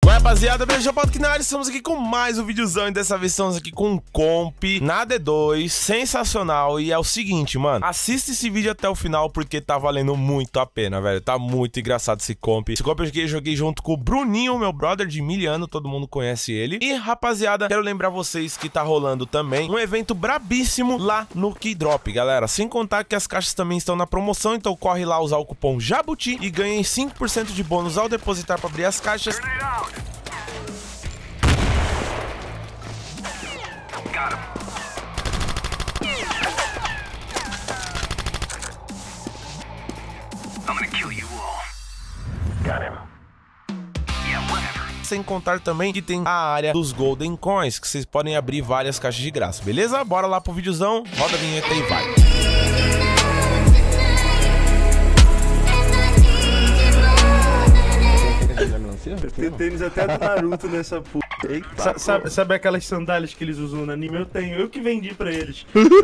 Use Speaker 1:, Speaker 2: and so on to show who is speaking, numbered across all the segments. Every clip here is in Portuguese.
Speaker 1: Oi, rapaziada, beleza? Podknari, estamos aqui com mais um videozão e dessa vez estamos aqui com um comp na D2, sensacional. E é o seguinte, mano, assista esse vídeo até o final porque tá valendo muito a pena, velho. Tá muito engraçado esse comp. Esse comp eu joguei junto com o Bruninho, meu brother de 1000 anos, todo mundo conhece ele. E, rapaziada, quero lembrar vocês que tá rolando também um evento brabíssimo lá no Keydrop, galera. Sem contar que as caixas também estão na promoção, então corre lá usar o cupom JABUTI e ganhem 5% de bônus ao depositar pra abrir as caixas.
Speaker 2: Got him. I'm gonna kill you all. Got him. Yeah, whatever.
Speaker 1: Sem contar também que tem a área dos Golden Coins, que vocês podem abrir várias caixas de graça, beleza? Bora lá pro videozão, roda a vinheta e vai.
Speaker 3: Tem tênis até do Naruto nessa porra. Eita, sabe aquelas sandálias que eles usam no anime? Eu tenho, eu que vendi pra eles.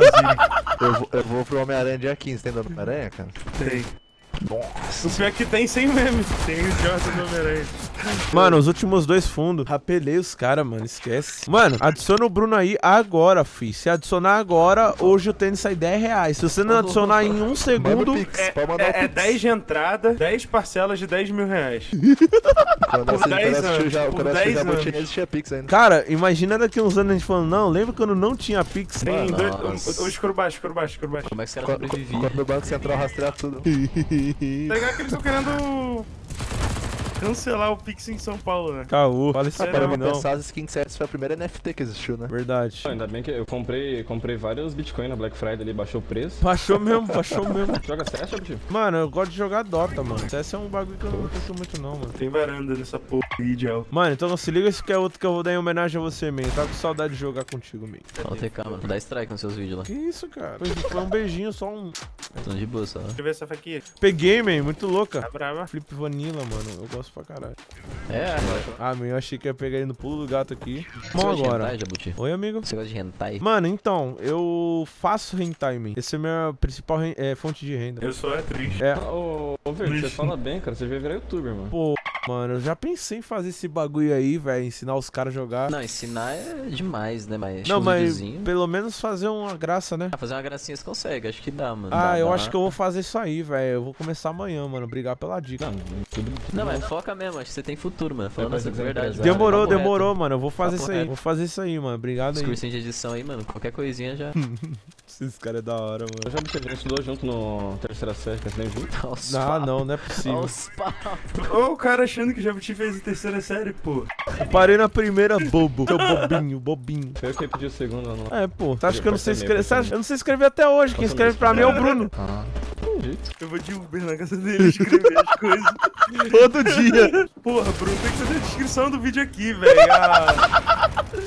Speaker 4: Eu vou pro Homem-Aranha dia 15, tem do Homem-Aranha, cara?
Speaker 3: Tem.
Speaker 4: Nossa.
Speaker 3: O pior é que tem sem meme. Tem o Jordan do Homem-Aranha.
Speaker 1: Mano, os últimos dois fundos, rapelei os caras, mano, esquece. Mano, adiciona o Bruno aí agora, fi. Se adicionar agora, hoje o tênis sai R$10. Se você não adicionar em um segundo...
Speaker 3: É 10 de entrada, 10 parcelas de R$10 mil.
Speaker 4: Por
Speaker 3: 10 anos.
Speaker 4: Por 10 anos. Existia Pix ainda.
Speaker 1: Cara, imagina daqui uns anos a gente falando, não, lembra quando não tinha Pix?
Speaker 3: Tem dois... O escuro baixo.
Speaker 5: Como é que os caras sobreviviam?
Speaker 4: Quando o Banco Central rastrear tudo.
Speaker 3: Tá ligado que eles estão querendo cancelar o Pix em São Paulo, né?
Speaker 1: Caô, fala isso
Speaker 3: Sério,
Speaker 1: para
Speaker 4: Pra
Speaker 1: mim não.
Speaker 4: pensar, as skin sets foi a primeira NFT que existiu, né?
Speaker 1: Verdade.
Speaker 5: Ainda bem que eu comprei vários Bitcoin na Black Friday ali, baixou o preço.
Speaker 1: Baixou mesmo, baixou mesmo.
Speaker 5: Joga CS, Jabuti?
Speaker 1: Mano, eu gosto de jogar Dota, mano. CS é um bagulho que eu não curto muito não, mano.
Speaker 3: Tem varanda nessa porra aí de alto.
Speaker 1: Mano, então não se liga, esse que é outro que eu vou dar em homenagem a você, man. Tá com saudade de jogar contigo, man.
Speaker 5: Fala, TK, mano. Dá strike nos seus vídeos lá.
Speaker 1: Que isso, cara? Foi um beijinho, só um...
Speaker 5: Tão de boa, só.
Speaker 3: Deixa eu ver essa faquinha.
Speaker 1: Peguei, man, muito louca.
Speaker 3: Tá brava?
Speaker 1: Flip Vanilla, mano, eu gosto pra caralho.
Speaker 5: É,
Speaker 1: Ah, man, eu achei que ia pegar ele no pulo do gato aqui.
Speaker 5: Você
Speaker 1: Bom,
Speaker 5: gosta de
Speaker 1: agora.
Speaker 5: hentai, Jabuti?
Speaker 1: Oi, amigo.
Speaker 5: Você gosta de hentai?
Speaker 1: Mano, então, eu faço hentai, man. Esse é a minha principal fonte de renda.
Speaker 3: Eu sou atriz.
Speaker 1: É,
Speaker 5: Ô, Verde, você fala bem, cara. Você vai virar youtuber, mano.
Speaker 1: pô, mano, eu já pensei em fazer esse bagulho aí, velho, ensinar os caras a jogar.
Speaker 5: Não, ensinar é demais, né? Mas
Speaker 1: Não, mas
Speaker 5: videozinho.
Speaker 1: pelo menos fazer uma graça, né?
Speaker 5: Ah, fazer uma gracinha você consegue, acho que dá, mano.
Speaker 1: Ah, eu
Speaker 5: dá.
Speaker 1: acho que eu vou fazer isso aí, velho. Eu vou começar amanhã, mano. Obrigado pela dica.
Speaker 5: Não, mas foca mesmo, acho que você tem futuro, mano. Falando assim, de verdade.
Speaker 1: Demorou,
Speaker 5: Papo reto.
Speaker 1: demorou, mano. Eu vou fazer
Speaker 5: Papo
Speaker 1: isso aí.
Speaker 5: reto.
Speaker 1: Vou fazer isso aí, mano. Obrigado
Speaker 5: Os
Speaker 1: aí.
Speaker 5: cursinhos de edição aí, mano. Qualquer coisinha já.
Speaker 1: Esses caras é da hora,
Speaker 5: Eu
Speaker 1: mano.
Speaker 5: já a gente estudou junto no terceira série, que nem junto. Nossa,
Speaker 1: Ah, não, não é possível.
Speaker 5: Os papos.
Speaker 3: Ô, o cara achando que já te fez a terceira série, pô.
Speaker 1: Eu parei na primeira, bobo. Seu bobinho, bobinho.
Speaker 5: Foi eu que pedi o segundo lá no...
Speaker 1: É, pô. Você acha que eu não sei escrever? Você acha? Eu não sei escrever até hoje. Quem escreve pra mim é o Bruno.
Speaker 5: Ah, entendi.
Speaker 3: Eu vou de Uber na casa dele escrever as coisas.
Speaker 1: Todo dia.
Speaker 3: Porra, Bruno, tem que fazer a descrição do vídeo aqui, velho. Ah,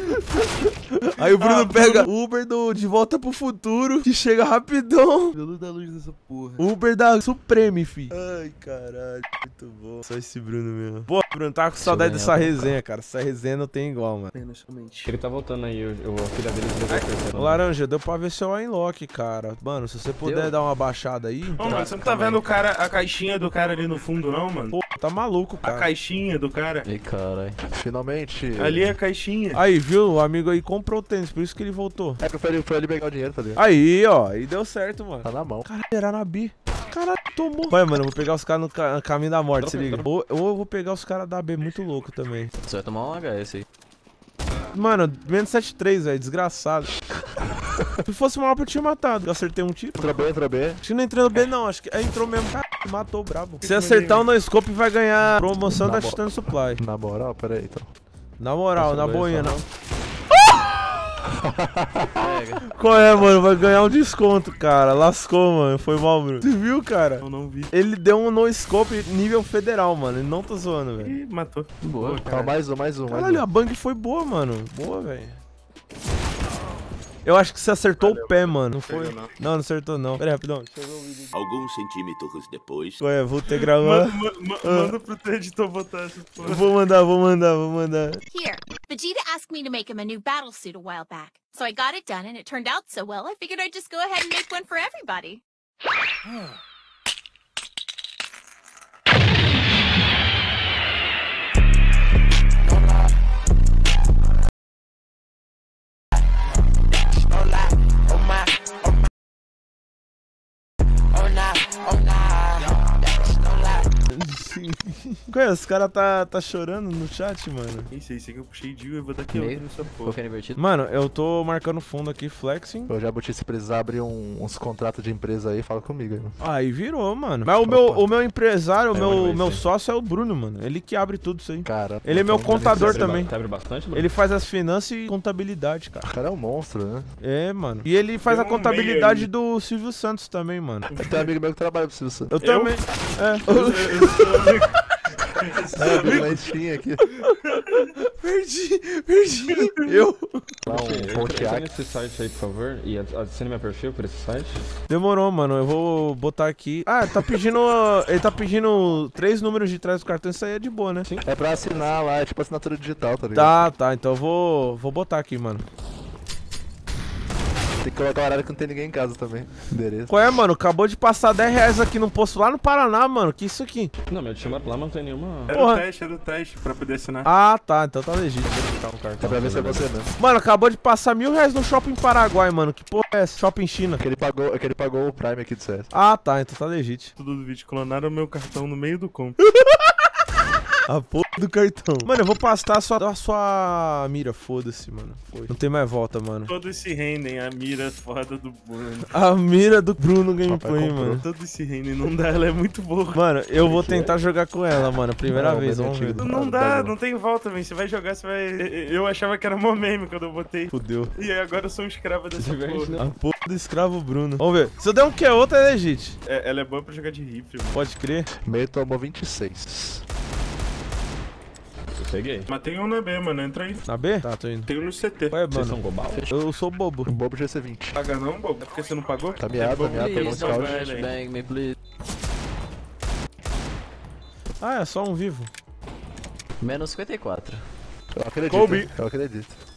Speaker 1: Aí o Bruno pega Uber De Volta pro Futuro, que chega rapidão.
Speaker 3: pelo da luz dessa porra.
Speaker 1: Uber da Supreme, fi. Ai, caralho, muito bom. Só esse Bruno mesmo. Pô, Bruno, tava com saudade
Speaker 5: ganhar
Speaker 1: dessa
Speaker 5: o
Speaker 1: resenha, cara. Essa resenha não tem igual, mano.
Speaker 3: Apenas somente.
Speaker 5: Ele tá voltando aí, a filha dele jogou a terceira.
Speaker 1: Ô, Laranja, deu pra ver seu Inlock, cara. Mano, se você puder
Speaker 5: Deu?
Speaker 1: dar uma baixada aí.
Speaker 3: Ô, mano, você não tá vendo o cara, a caixinha do cara ali no fundo, não, mano?
Speaker 1: Pô, tá maluco,
Speaker 3: A
Speaker 1: cara.
Speaker 3: caixinha do cara.
Speaker 5: Ei, caralho.
Speaker 4: Finalmente.
Speaker 3: Ali é a caixinha.
Speaker 1: Aí, viu? O amigo aí comprou o tênis, por isso que ele voltou.
Speaker 4: É que foi ali pegar o dinheiro, tá ligado?
Speaker 1: Aí, ó. Aí deu certo, mano.
Speaker 4: Tá na mão.
Speaker 1: Caralho, era na B. Caralho, tomou. Vai, mano, eu vou pegar os caras no caminho da morte, se liga. Ou eu vou pegar os caras da B muito louco também.
Speaker 5: Você vai tomar um HS aí.
Speaker 1: Mano, menos 73, velho, desgraçado. Se fosse uma alpa, eu tinha matado. Eu acertei um tiro.
Speaker 4: Entra B.
Speaker 1: Acho que não entrou no B, não. Acho que entrou mesmo. Caralho, matou o brabo. Se acertar o no-scope, vai ganhar promoção da Titan Supply.
Speaker 4: Na moral, pera aí, então.
Speaker 1: Na moral, na boinha, não.
Speaker 5: Pega.
Speaker 1: Qual é, mano? Vai ganhar um desconto, cara. Lascou, mano. Foi mal, Bruno. Você viu, cara?
Speaker 3: Eu não vi.
Speaker 1: Ele deu um no-scope nível federal, mano. Ele não tá zoando, velho.
Speaker 3: Ih, matou.
Speaker 5: Boa.
Speaker 4: Calma, mais um.
Speaker 1: Caralho, a bang foi boa, mano. Boa, velho. Eu acho que você acertou o pé, mano. Não foi?
Speaker 3: Não.
Speaker 1: Não acertou, não. Pera aí, rapidão. Deixa eu ver o vídeo.
Speaker 6: Alguns centímetros depois.
Speaker 1: Ué, vou ter que gravar.
Speaker 3: Manda pro teu editor botar essa porra.
Speaker 1: Vou mandar.
Speaker 7: Here, Vegeta asked me to make him a new battle suit a while back. So I got it done and it turned out so well, I figured I'd just go ahead and make one for everybody.
Speaker 1: Ué, os caras tá chorando no chat, mano.
Speaker 3: Isso que eu puxei de eu vou dar aqui
Speaker 8: Meio.
Speaker 3: outro nessa porra.
Speaker 8: Qualquer invertido.
Speaker 1: Mano, eu tô marcando fundo aqui, flexing.
Speaker 4: Eu já botei, se precisar abrir uns contratos de empresa aí, fala comigo aí, mano.
Speaker 1: Aí virou, mano. Mas o meu empresário, o meu sócio é o Bruno, mano. Ele que abre tudo isso aí.
Speaker 4: Cara,
Speaker 1: Ele é meu contador
Speaker 5: Você abre
Speaker 1: também.
Speaker 5: Você abre bastante, Bruno?
Speaker 1: Ele faz as finanças e contabilidade, cara.
Speaker 4: o cara é um monstro, né?
Speaker 1: É, mano. E ele faz a
Speaker 3: Tem um
Speaker 1: contabilidade
Speaker 3: meio
Speaker 1: do Silvio Santos também, mano.
Speaker 4: Tem um amigo meu que trabalha pro Silvio Santos.
Speaker 1: Eu também.
Speaker 4: É, eu vi na Steam aqui.
Speaker 1: Perdi. Eu.
Speaker 4: Lá um
Speaker 5: Entra
Speaker 4: Pontiac.
Speaker 5: nesse site aí, por favor, e adicione meu perfil por esse site.
Speaker 1: Demorou, mano. Eu vou botar aqui. Ah, tá pedindo. Ele tá pedindo 3 números de trás do cartão. Isso aí é de boa, né? Sim.
Speaker 4: É pra assinar lá, é tipo assinatura digital, tá ligado?
Speaker 1: Tá. Então eu vou botar aqui, mano.
Speaker 4: Tem que colocar o horário que não tem ninguém em casa também. Endereço.
Speaker 1: Qual é, mano? Acabou de passar 10 reais aqui no posto lá no Paraná, mano. Que isso aqui?
Speaker 5: Não, meu time lá não tem nenhuma...
Speaker 1: Porra.
Speaker 3: Era o teste pra poder assinar.
Speaker 1: Ah, tá. Então tá legítimo. Vou botar um
Speaker 4: É
Speaker 1: cartão.
Speaker 4: pra ver se é você mesmo.
Speaker 1: Mano, acabou de passar R$1.000 no Shopping Paraguai, mano. Que porra é essa? Shopping China.
Speaker 4: É que ele pagou o Prime aqui do CS.
Speaker 1: Ah, tá. Então tá legítimo.
Speaker 3: Tudo do vídeo. Clonaram o meu cartão no meio do comp.
Speaker 1: A porra do cartão. Mano, eu vou pastar a sua mira. Foda-se, mano. Foi. Não tem mais volta, mano.
Speaker 3: Todos se rendem, a mira foda do Bruno.
Speaker 1: A mira do Bruno Gameplay,
Speaker 4: comprou.
Speaker 1: mano.
Speaker 3: Todos se rendem, não dá, ela é muito boa.
Speaker 1: Mano, eu vou tentar jogar com ela, mano. Primeira
Speaker 4: Não,
Speaker 1: vez,
Speaker 4: mas é
Speaker 1: vamos ver.
Speaker 4: antigo.
Speaker 3: Não dá, não tem volta, velho. Você vai jogar, você vai... Eu achava que era mó meme quando eu botei.
Speaker 1: Fudeu.
Speaker 3: E aí agora eu sou um escravo dessa porra.
Speaker 1: A porra do escravo Bruno. Vamos ver. Se eu der um Q, é legítimo.
Speaker 3: Ela é boa pra jogar de rifle, mano.
Speaker 1: Pode crer.
Speaker 4: Meio tomou 26.
Speaker 5: Eu peguei.
Speaker 3: Mas tem um na B, mano. Entra aí.
Speaker 1: Na B? Tá, tô indo.
Speaker 3: Tem um no CT.
Speaker 1: Qual é,
Speaker 5: Vocês são
Speaker 1: mano?
Speaker 5: global?
Speaker 1: Eu sou bobo.
Speaker 4: Um bobo GC20.
Speaker 3: Paga não, bobo? É porque você não pagou?
Speaker 4: Tá miado, tá miado,
Speaker 8: Please
Speaker 4: tomou um
Speaker 8: don't
Speaker 4: scout.
Speaker 8: flashbang me, please.
Speaker 1: Ah, é só um vivo.
Speaker 8: Menos 54.
Speaker 4: Eu acredito,
Speaker 1: Kobe.
Speaker 4: eu acredito.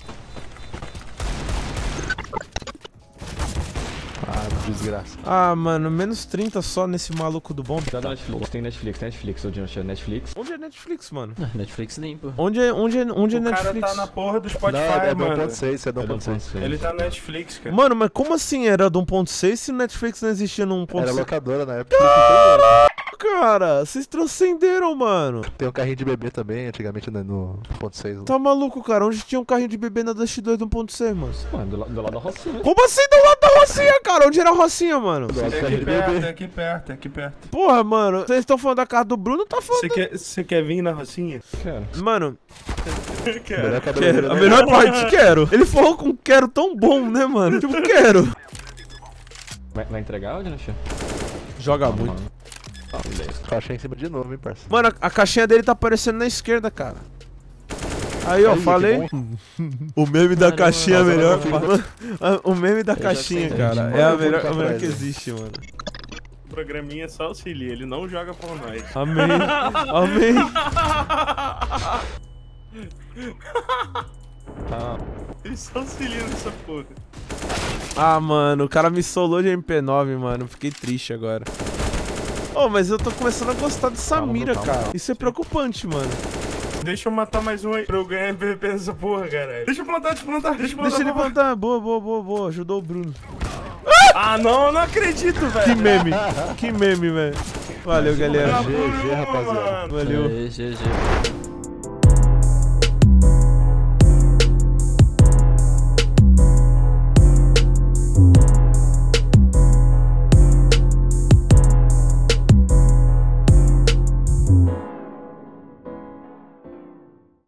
Speaker 4: Ah, desgraça.
Speaker 1: Ah, mano, menos 30 só nesse maluco do bomb.
Speaker 5: Já da Netflix, tem Netflix, ô Dino, Netflix.
Speaker 1: Onde é Netflix, mano?
Speaker 8: Netflix limpo.
Speaker 1: Onde é
Speaker 3: O cara
Speaker 1: Netflix?
Speaker 3: tá na porra do Spotify,
Speaker 4: Não, é do
Speaker 3: mano.
Speaker 4: 1.6, é do 1.6.
Speaker 3: Ele tá na Netflix, cara.
Speaker 1: Mano, mas como assim era do 1.6 se o Netflix não existia no
Speaker 4: Era
Speaker 1: 1.6?
Speaker 4: locadora na época.
Speaker 1: Cara, vocês transcenderam, mano.
Speaker 4: Tem um carrinho de bebê também, antigamente né, no 1.6.
Speaker 1: Tá maluco, cara? Onde tinha um carrinho de bebê na Dust 2 do 1.6, mano?
Speaker 5: Mano, do lado da Rocinha.
Speaker 1: Como assim do lado da Rocinha, cara? Onde era a Rocinha, mano?
Speaker 4: Do lado do
Speaker 3: É
Speaker 4: carrinho
Speaker 3: aqui
Speaker 4: de
Speaker 3: perto,
Speaker 4: bebê.
Speaker 3: é aqui perto, é aqui perto.
Speaker 1: Porra, mano, vocês estão falando da casa do Bruno, tá falando.
Speaker 3: Você quer vir na Rocinha?
Speaker 5: Cara,
Speaker 1: Mano,
Speaker 3: Quero.
Speaker 4: Melhor
Speaker 1: quero.
Speaker 4: cabelo
Speaker 1: A melhor parte, quero. Ele falou com quero tão bom, né, mano? Tipo, quero.
Speaker 5: vai entregar o Dino?
Speaker 1: Joga muito.
Speaker 5: Ah, beleza.
Speaker 4: Caixinha em cima de novo, hein, parça.
Speaker 1: Mano, a caixinha dele tá aparecendo na esquerda, cara. Aí, ó,
Speaker 4: Aí, que
Speaker 1: falei. O meme da
Speaker 8: Mano,
Speaker 1: caixinha é
Speaker 8: mano,
Speaker 1: melhor.
Speaker 4: mano,
Speaker 1: O meme da
Speaker 8: já
Speaker 1: caixinha,
Speaker 8: sei,
Speaker 1: cara.
Speaker 4: gente.
Speaker 1: É a
Speaker 4: Manda
Speaker 1: melhor,
Speaker 4: pra
Speaker 1: a melhor
Speaker 4: trás,
Speaker 1: que
Speaker 4: né?
Speaker 1: existe, mano.
Speaker 3: O programinha só auxilia, ele não joga por nós.
Speaker 1: Amém. Amém.
Speaker 5: Tá.
Speaker 3: Ele só auxilia nessa porra.
Speaker 1: Ah, mano, o cara me solou de MP9, mano. Fiquei triste agora. Oh, mas eu tô começando a gostar dessa
Speaker 5: Calma,
Speaker 1: mira,
Speaker 5: calma.
Speaker 1: cara. Isso é preocupante, mano.
Speaker 3: Deixa eu matar mais um aí pra eu ganhar MVP nessa porra, caralho. Deixa eu plantar.
Speaker 1: Deixa ele plantar. Boa, boa, boa, boa. Ajudou o Bruno.
Speaker 3: Ah, não, eu não acredito, velho.
Speaker 1: Que meme. Que meme, velho. Valeu, galera.
Speaker 4: GG, rapaziada.
Speaker 1: Valeu.
Speaker 8: GG.